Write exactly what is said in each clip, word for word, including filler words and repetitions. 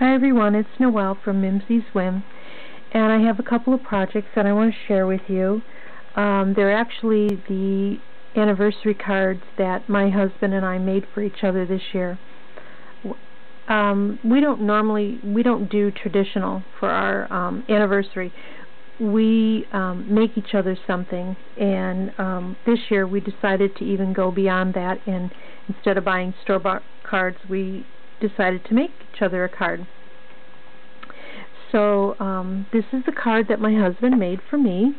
Hi everyone, it's Noelle from Mimsy Swim, and I have a couple of projects that I want to share with you. Um, they're actually the anniversary cards that my husband and I made for each other this year. Um, we don't normally, we don't do traditional for our um, anniversary. We um, make each other something, and um, this year we decided to even go beyond that, and instead of buying store-bought cards, we decided to make each other a card. So um, this is the card that my husband made for me.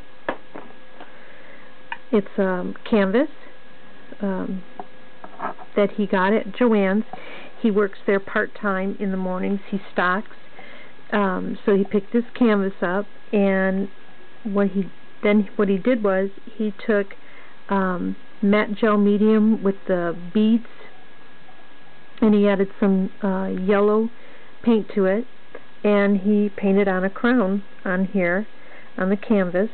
It's a um, canvas um, that he got at Joann's. He works there part-time in the mornings. He stocks. Um, so he picked this canvas up, and what he then what he did was he took um, matte gel medium with the beads, and he added some uh, yellow paint to it, and he painted on a crown on here on the canvas,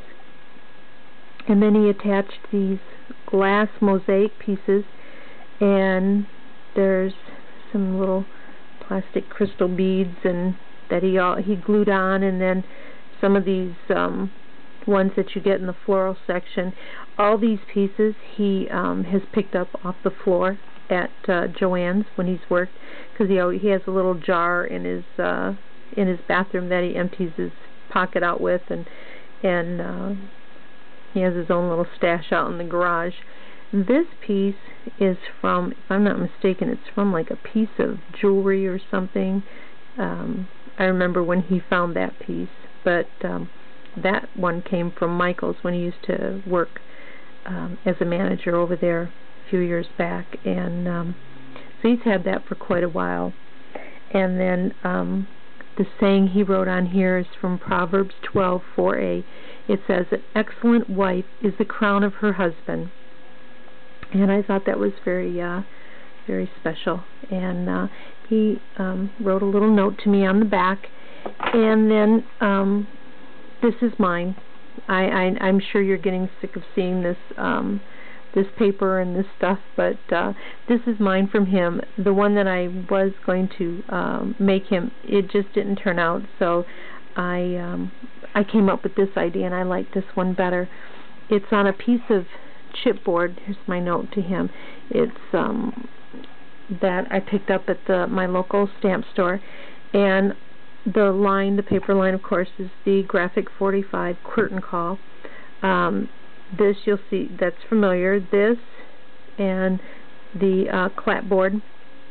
and then he attached these glass mosaic pieces, and there's some little plastic crystal beads and that he all he glued on, and then some of these um, ones that you get in the floral section. All these pieces he um, has picked up off the floor at uh, Joann's when he's worked, because he he has a little jar in his uh, in his bathroom that he empties his pocket out with, and and uh, he has his own little stash out in the garage. This piece is from, if I'm not mistaken, it's from like a piece of jewelry or something. Um, I remember when he found that piece, but um, that one came from Michael's when he used to work um, as a manager over there a few years back, and um, so he's had that for quite a while. And then um, the saying he wrote on here is from Proverbs twelve four a. It says, "An excellent wife is the crown of her husband." And I thought that was very, uh, very special. And uh, he um, wrote a little note to me on the back. And then um, this is mine. I, I, I'm sure you're getting sick of seeing this um, this paper and this stuff, but uh, this is mine from him. The one that I was going to um, make him, it just didn't turn out. So I um, I came up with this idea, and I like this one better. It's on a piece of chipboard. Here's my note to him. It's um, that I picked up at the my local stamp store, and the line, the paper line, of course, is the Graphic forty-five curtain call. Um, this you'll see that's familiar. This and the uh, clapboard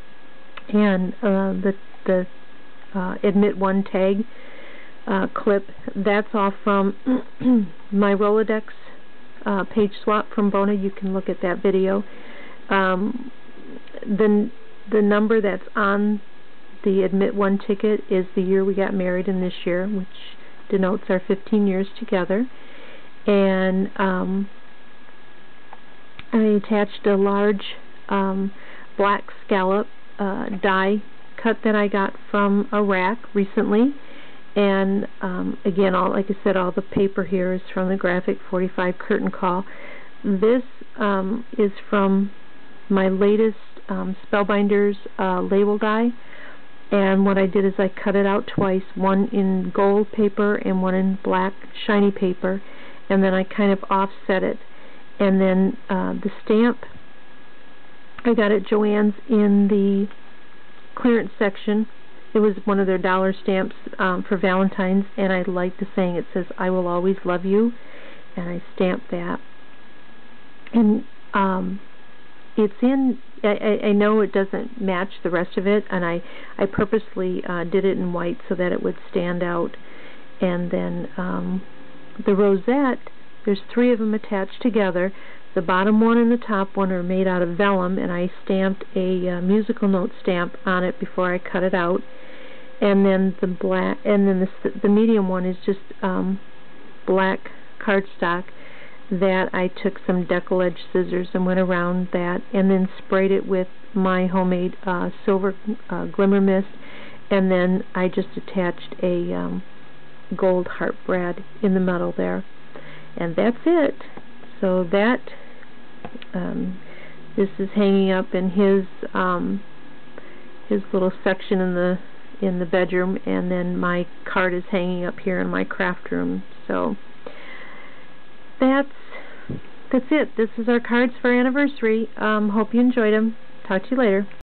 and uh, the the uh, Admit One tag uh, clip. That's all from my Rolodex Uh, page swap from Bona. You can look at that video. Um, the the number that's on the Admit One ticket is the year we got married in this year, which denotes our fifteen years together. And um, I attached a large um, black scallop uh, die cut that I got from a rack recently. And um, again, all like I said, all the paper here is from the Graphic forty-five curtain call. This um, is from my latest um, Spellbinders uh, label die, and what I did is I cut it out twice, one in gold paper and one in black shiny paper, and then I kind of offset it. And then uh, the stamp I got at Joann's in the clearance section. It was one of their dollar stamps um, for Valentine's, and I like the saying. It says, "I will always love you," and I stamped that. And um, it's in, I, I know it doesn't match the rest of it, and I, I purposely uh, did it in white so that it would stand out. And then um, the rosette, there's three of them attached together. The bottom one and the top one are made out of vellum, and I stamped a uh, musical note stamp on it before I cut it out. And then the black, and then the the medium one is just um, black cardstock that I took some decal edge scissors and went around that, and then sprayed it with my homemade uh, silver uh, glimmer mist, and then I just attached a um, gold heart brad in the middle there, and that's it. So that um, this is hanging up in his um, his little section in the in the bedroom, and then my card is hanging up here in my craft room. So that's that's it. This is our cards for our anniversary. Um, hope you enjoyed them. Talk to you later.